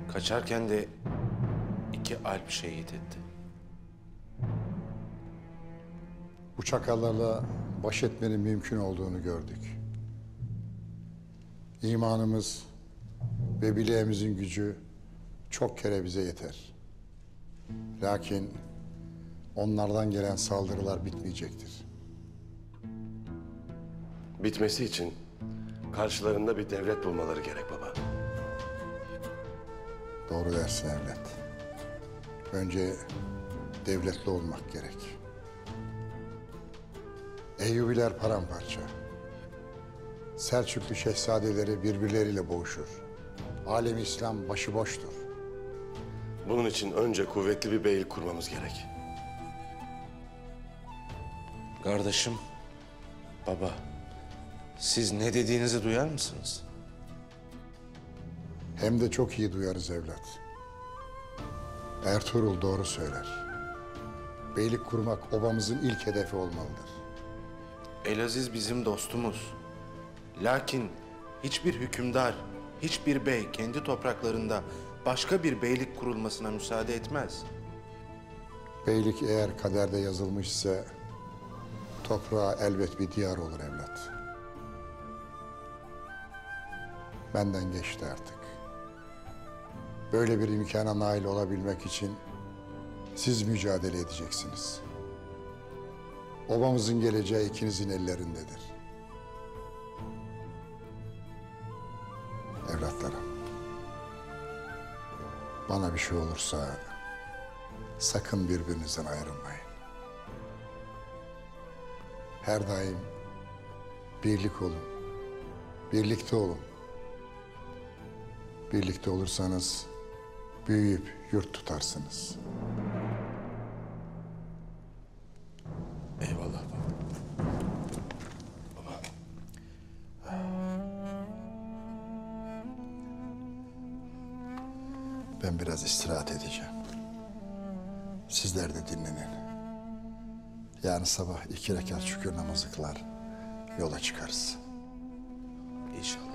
Kaçarken de 2 alp şehit etti. Bu çakallarla baş etmenin mümkün olduğunu gördük. İmanımız ve bileğimizin gücü çok kere bize yeter. Lakin onlardan gelen saldırılar bitmeyecektir. Bitmesi için karşılarında bir devlet bulmaları gerek baba. Doğru dersin evlat. Önce devletli olmak gerek. Eyyubiler paramparça. Selçuklu şehzadeleri birbirleriyle boğuşur. Alem İslam başıboştur. Bunun için önce kuvvetli bir beylik kurmamız gerek. Kardeşim, baba, siz ne dediğinizi duyar mısınız? Hem de çok iyi duyarız evlat. Ertuğrul doğru söyler. Beylik kurmak obamızın ilk hedefi olmalıdır. Elaziz bizim dostumuz. Lakin hiçbir hükümdar, hiçbir bey kendi topraklarında başka bir beylik kurulmasına müsaade etmez. Beylik eğer kaderde yazılmışsa toprağa elbet bir diyar olur evlat. Benden geçti artık. Böyle bir imkana nail olabilmek için siz mücadele edeceksiniz. Obamızın geleceği ikinizin ellerindedir. Evlatlarım, bana bir şey olursa sakın birbirinizden ayrılmayın. Her daim birlik olun, birlikte olun. Birlikte olursanız büyüyüp yurt tutarsınız. Eyvallah baba. Ben biraz istirahat edeceğim. Sizler de dinlenin. Yarın sabah 2 rekat şükür namazı kılar, yola çıkarız. İnşallah.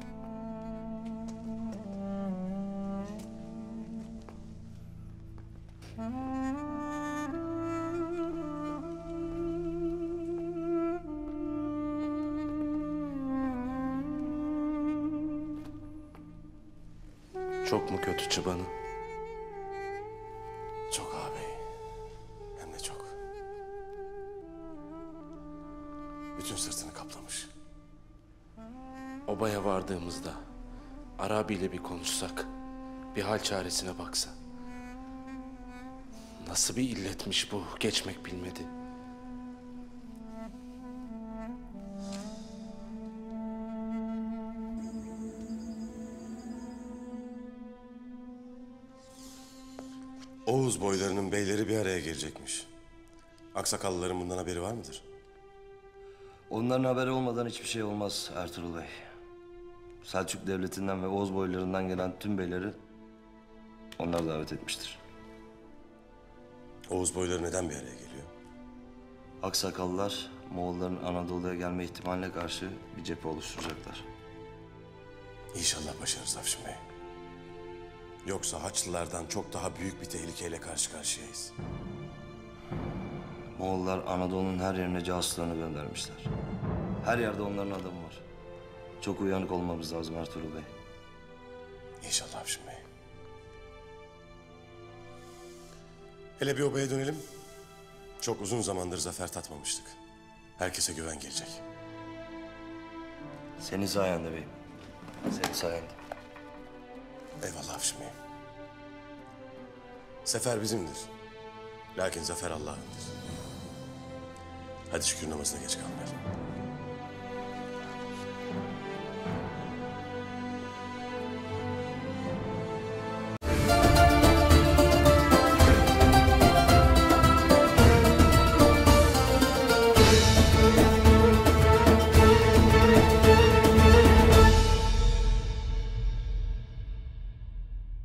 Çok mu kötü çıbanı? Çok ağabey. Hem de çok. Bütün sırtını kaplamış. Obaya vardığımızda Arabi ile bir konuşsak, bir hal çaresine baksa. Nasıl bir illetmiş bu, geçmek bilmedi. Oğuz boylarının beyleri bir araya gelecekmiş. Aksakallıların bundan haberi var mıdır? Onların haberi olmadan hiçbir şey olmaz Ertuğrul Bey. Selçuk Devleti'nden ve Oğuz boylarından gelen tüm beyleri onlar davet etmiştir. Oğuz boyları neden bir araya geliyor? Aksakallılar Moğolların Anadolu'ya gelme ihtimaline karşı bir cephe oluşturacaklar. İnşallah başarırız Afşin Bey. Yoksa Haçlılardan çok daha büyük bir tehlikeyle karşı karşıyayız. Moğollar Anadolu'nun her yerine casuslarını göndermişler. Her yerde onların adamı var. Çok uyanık olmamız lazım Ertuğrul Bey. İnşallah Afşin Bey. Hele bir obaya dönelim. Çok uzun zamandır zafer tatmamıştık. Herkese güven gelecek. Senin sayende beyim. Senin sayende. Eyvallah Afşin Bey. Sefer bizimdir. Lakin zafer Allah'ındır. Hadi şükür namazına geç kalmayalım.